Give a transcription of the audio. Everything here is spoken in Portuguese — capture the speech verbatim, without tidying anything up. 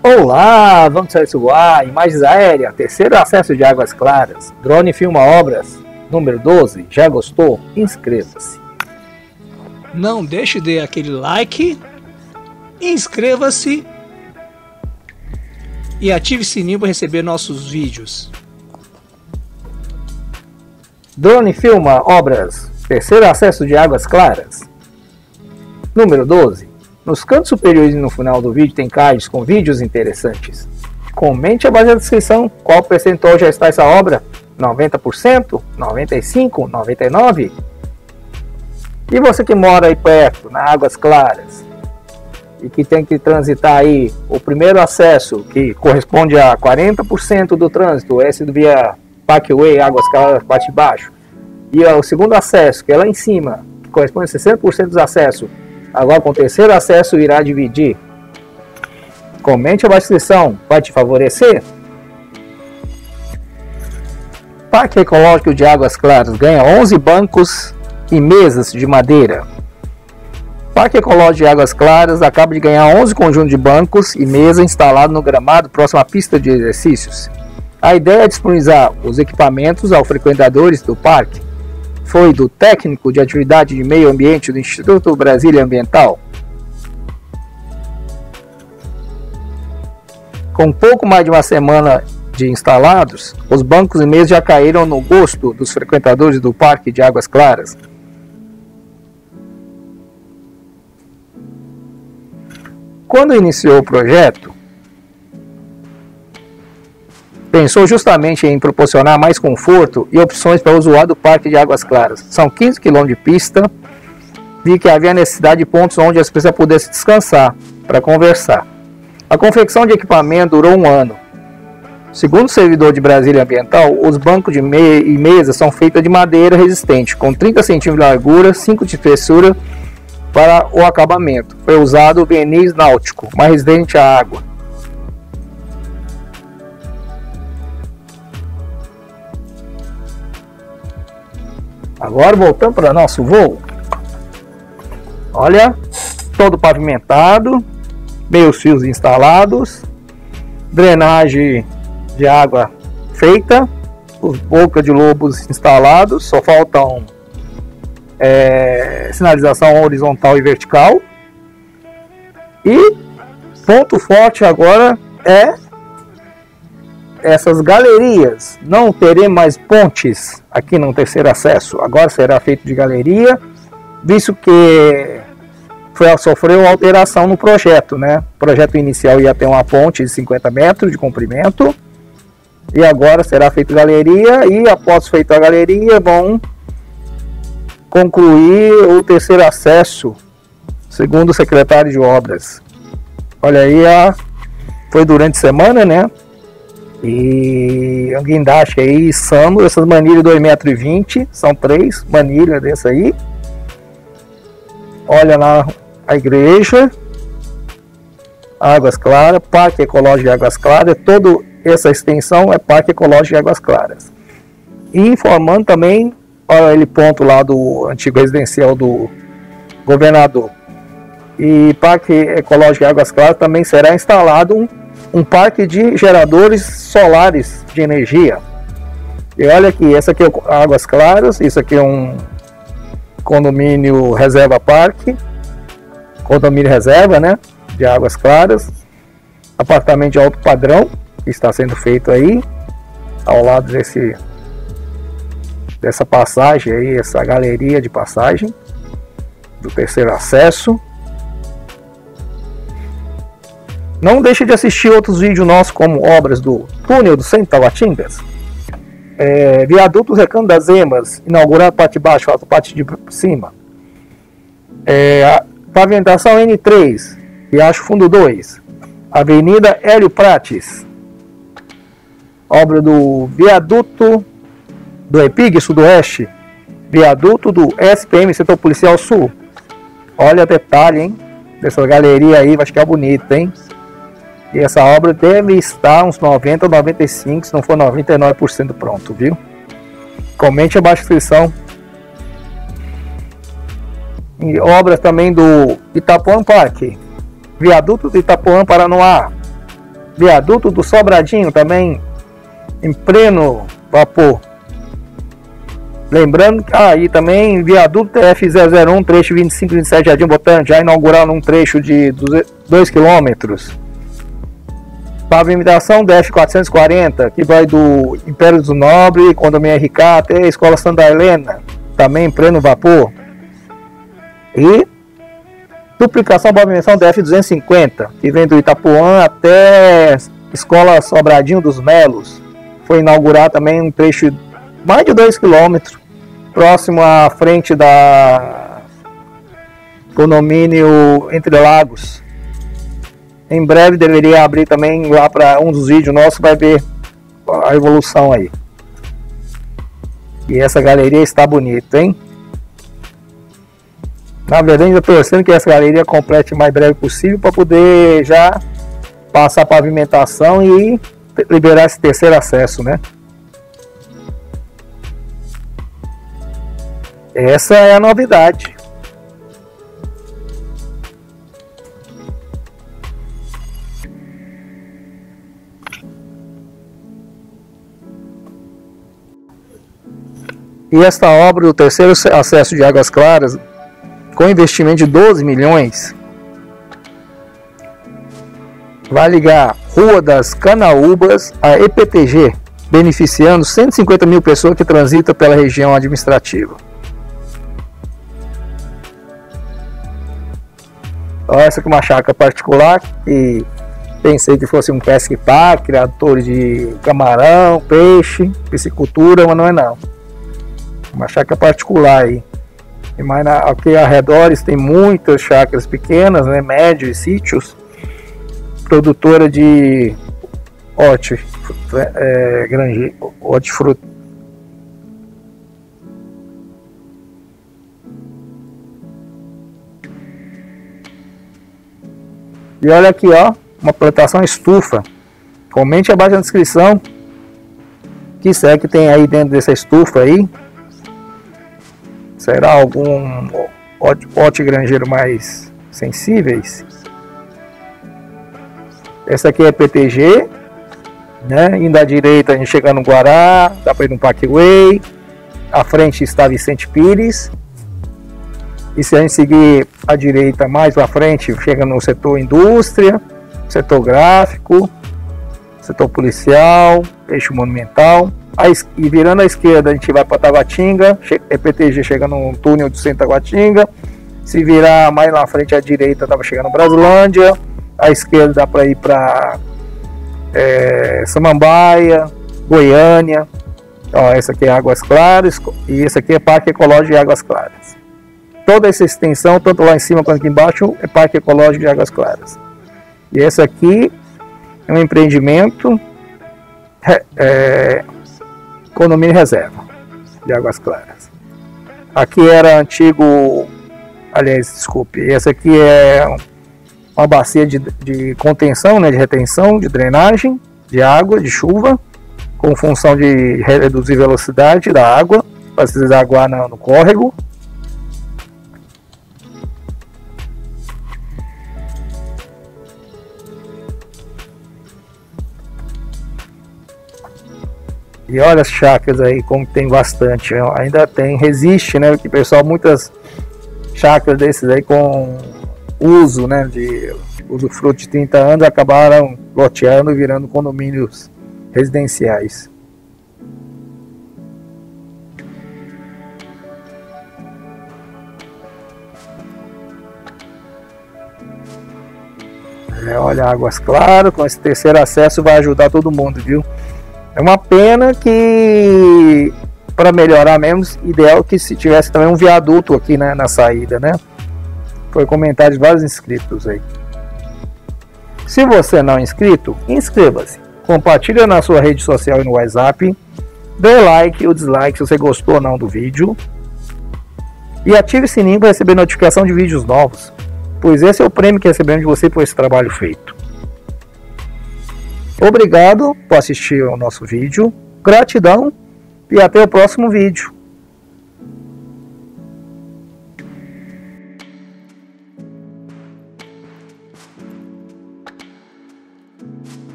Olá, vamos voar, imagens aéreas, terceiro acesso de Águas Claras, drone filma obras, número doze, já gostou? Inscreva-se. Não deixe de dar aquele like, inscreva-se e ative o sininho para receber nossos vídeos. Drone filma obras, terceiro acesso de Águas Claras, número doze. Nos cantos superiores e no final do vídeo tem cards com vídeos interessantes. Comente abaixo na descrição qual percentual já está essa obra. noventa por cento? noventa e cinco por cento? noventa e nove por cento? E você que mora aí perto, na Águas Claras, e que tem que transitar aí o primeiro acesso, que corresponde a quarenta por cento do trânsito, esse via Parkway, Águas Claras, parte de baixo, e o segundo acesso, que é lá em cima, que corresponde a sessenta por cento dos acessos, agora com o terceiro acesso irá dividir. Comente abaixo na descrição, vai te favorecer? Parque Ecológico de Águas Claras ganha onze bancos e mesas de madeira. Parque Ecológico de Águas Claras acaba de ganhar onze conjuntos de bancos e mesa instalados no gramado próximo à pista de exercícios. A ideia é disponibilizar os equipamentos aos frequentadores do parque. Foi do técnico de atividade de meio ambiente do Instituto Brasília Ambiental. Com pouco mais de uma semana de instalados, os bancos e mesas já caíram no gosto dos frequentadores do Parque de Águas Claras. Quando iniciou o projeto, pensou justamente em proporcionar mais conforto e opções para o usuário do Parque de Águas Claras. São quinze quilômetros de pista, vi que havia necessidade de pontos onde as pessoas pudessem descansar para conversar. A confecção de equipamento durou um ano. Segundo o servidor de Brasília Ambiental, os bancos de me e mesa são feitos de madeira resistente, com trinta centímetros de largura, cinco de espessura para o acabamento. Foi usado verniz náutico, mais resistente à água. Agora voltando para nosso voo. Olha, todo pavimentado, meios fios instalados, drenagem de água feita, os boca de lobos instalados, só faltam é, sinalização horizontal e vertical. E ponto forte agora é essas galerias. Não teremos mais pontes aqui no terceiro acesso, agora será feito de galeria, visto que foi, sofreu alteração no projeto, né? O projeto inicial ia ter uma ponte de cinquenta metros de comprimento, e agora será feito galeria, e após feita a galeria vão concluir o terceiro acesso, segundo o secretário de obras. Olha aí, a, foi durante a semana, né? E um guindaste aí, samba, essas manilhas dois metros e vinte, são três manilhas dessa aí. Olha lá a igreja, Águas Claras, Parque Ecológico de Águas Claras, toda essa extensão é Parque Ecológico de Águas Claras. E informando também, olha ele ponto lá do antigo residencial do governador. E Parque Ecológico de Águas Claras também será instalado um um parque de geradores solares de energia. E olha aqui, essa aqui é Águas Claras, isso aqui é um condomínio reserva parque, condomínio reserva, né, de Águas Claras, apartamento de alto padrão que está sendo feito aí ao lado desse dessa passagem aí, essa galeria de passagem do terceiro acesso. Não deixe de assistir outros vídeos nossos, como obras do túnel do Centro Taguatingas, é, viaduto Recanto das Emas, inaugurando a parte de baixo, a parte de cima, é, a pavimentação N três, Riacho Fundo dois, Avenida Hélio Prates, obra do viaduto do EPIG Sudoeste, viaduto do S P M Setor Policial Sul. Olha o detalhe, hein, dessa galeria aí, vai ficar bonita, hein. E essa obra deve estar uns noventa, noventa e cinco, se não for noventa e nove por cento pronto, viu? Comente abaixo na descrição. E obras também do Itapuã Parque, viaduto de Itapuã, Paranoá. Viaduto do Sobradinho também em pleno vapor. Lembrando que ah, aí também viaduto T F zero zero um, trecho vinte e cinco, vinte e sete, Jardim Botânico, já inaugural num trecho de dois quilômetros. Pavimentação D F quatrocentos e quarenta, que vai do Império do Nobre, Condomínio R K até a Escola Santa Helena, também em pleno vapor. E duplicação pavimentação D F duzentos e cinquenta, que vem do Itapuã até Escola Sobradinho dos Melos. Foi inaugurar também um trecho de mais de dois quilômetros, próximo à frente da condomínio Entre Lagos. Em breve deveria abrir também lá para um dos vídeos nossos, vai ver a evolução aí. E essa galeria está bonita, hein? Na verdade, eu estou torcendo que essa galeria complete o mais breve possível para poder já passar a pavimentação e liberar esse terceiro acesso, né? Essa é a novidade. E esta obra, o terceiro acesso de Águas Claras, com investimento de doze milhões, vai ligar Rua das Canaúbas a E P T G, beneficiando cento e cinquenta mil pessoas que transitam pela região administrativa. Essa aqui é uma chácara particular que pensei que fosse um pesca e parque, criador de camarão, peixe, piscicultura, mas não é não. Uma chácara particular aí. E mais na, aqui ao redor tem muitas chácaras pequenas, né, médios e sítios. Produtora de horti, é, grande, hortifruti. E olha aqui, ó, uma plantação estufa. Comente abaixo na descrição que será que tem aí dentro dessa estufa aí. Será algum horti granjeiro mais sensíveis? Essa aqui é P T G, né? Indo à direita a gente chega no Guará, dá para ir no Parkway. À frente está Vicente Pires. E se a gente seguir à direita mais para frente, chega no setor indústria, setor gráfico, setor policial, eixo monumental. E virando à esquerda a gente vai para Taguatinga, E P T G chega no túnel do centro Taguatinga. Se virar mais na frente à direita, estava chegando no Brasilândia. À esquerda dá para ir para é, Samambaia, Goiânia. Ó, essa aqui é Águas Claras e esse aqui é Parque Ecológico de Águas Claras. Toda essa extensão, tanto lá em cima quanto aqui embaixo, é Parque Ecológico de Águas Claras. E esse aqui é um empreendimento é, é, condomínio reserva de Águas Claras. Aqui era antigo, aliás, desculpe, esse aqui é uma bacia de, de contenção, né, de retenção, de drenagem de água, de chuva, com função de reduzir a velocidade da água, para se desaguar no, no córrego. E olha as chácaras aí, como tem bastante, ainda tem, resiste, né, que pessoal, muitas chácaras desses aí com uso, né, de usufruto de trinta anos, acabaram loteando e virando condomínios residenciais. É, olha, Águas Claras, com esse terceiro acesso vai ajudar todo mundo, viu? É uma pena que, para melhorar mesmo, ideal que se tivesse também um viaduto aqui, né, na saída, né? Foi comentário de vários inscritos aí. Se você não é inscrito, inscreva-se. Compartilha na sua rede social e no WhatsApp. Dê like ou dislike se você gostou ou não do vídeo. E ative o sininho para receber notificação de vídeos novos, pois esse é o prêmio que recebemos de você por esse trabalho feito. Obrigado por assistir ao nosso vídeo, gratidão e até o próximo vídeo.